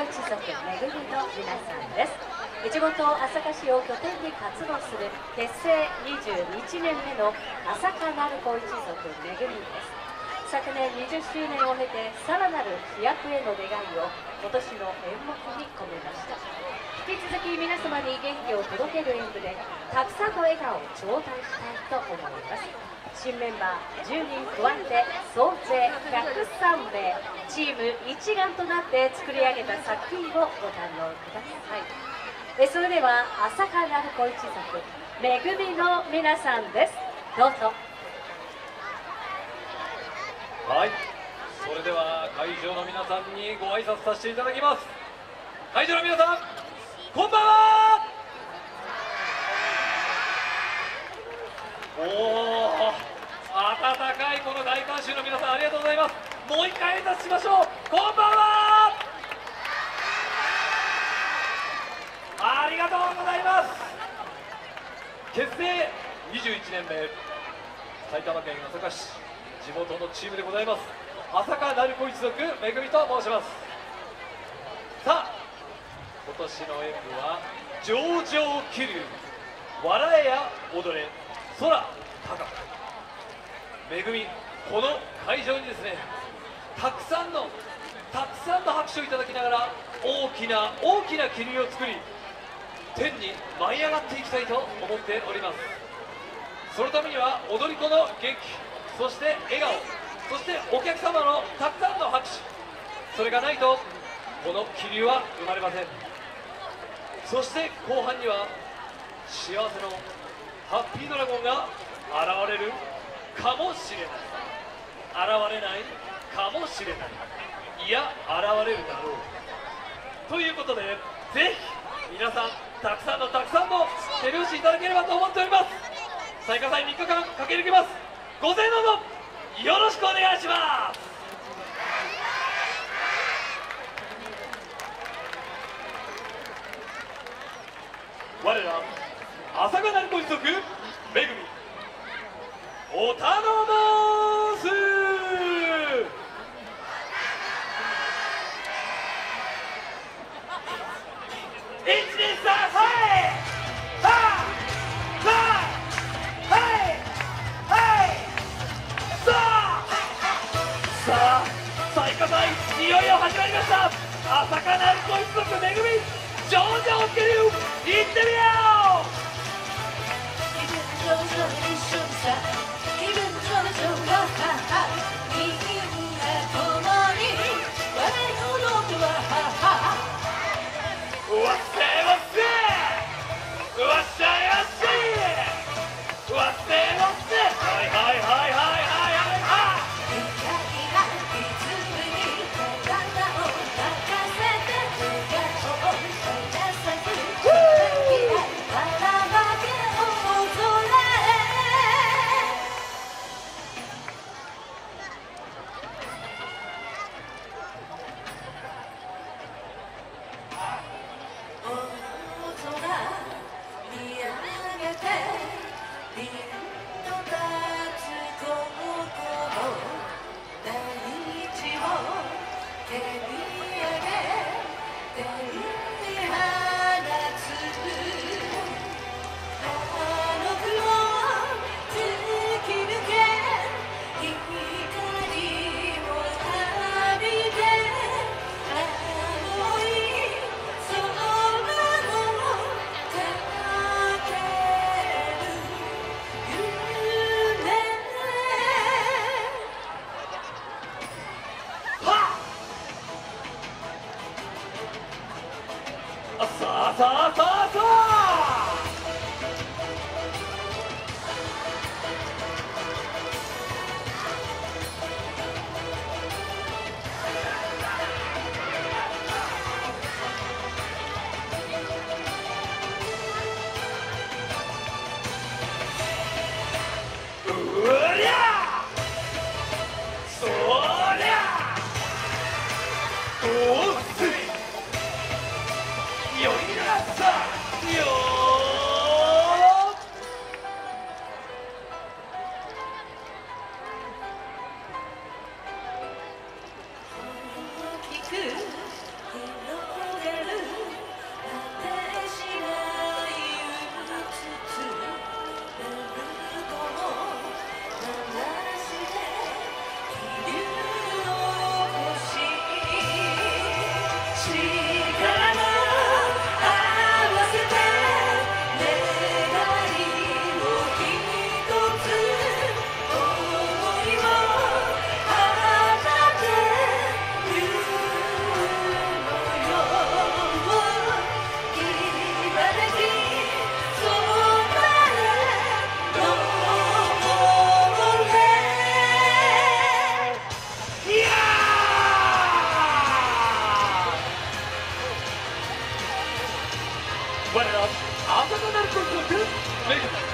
一族めぐみの皆さんです。地元朝霞市を拠点に活動する結成21年目の朝霞鳴子一族めぐみです。昨年20周年を経てさらなる飛躍への願いを今年の演目に込めました。引き続き皆様に元気を届ける演舞でたくさんの笑顔を頂戴したいと思います。新メンバー10人加えて総勢103名、チーム一丸となって作り上げた作品をご堪能ください。それでは朝霞鳴子一族めぐみの皆さんです。どうぞ。 はい、それでは会場の皆さんにご挨拶させていただきます。会場の皆さん、こんばんは。おお、温かいこの大観衆の皆さん、ありがとうございます。もう一回挨拶しましょう。こんばんは。ありがとうございます。結成21年目、埼玉県朝霞市地元のチームでございます。朝霞鳴子一族めぐみと申します。さあ、今年の演舞は上々気流、笑えや踊れ空高く。めぐみ、この会場にですね、たくさんの拍手をいただきながら大きな気流を作り、天に舞い上がっていきたいと思っております。そのためには踊り子の元気、そして笑顔、そしてお客様のたくさんの拍手、それがないとこの気流は生まれません。そして後半には幸せのハッピードラゴンが現れるかもしれない、現れないかもしれない、いや現れるだろうということで、ぜひ皆さんたくさんの手拍子いただければと思っております。最下祭3日間駆け抜けます。ご声援どうぞよろしくお願いします。我ら朝霞鳴子一族めぐみ、お頼申す。1、2、3、はい最下祭いよいよ始まりました。朝霞鳴子一族めぐみ、上々気流、行ってみよう。 気分上々一緒にさ、気分上々はみんな共に笑い踊ってはわっせーわっせーわっしゃいわっしゃいわっせーわっせー、はいはいはいはいはいはい。さあうりゃそりゃどうすよいなさ我ら朝霞鳴子一族めぐみ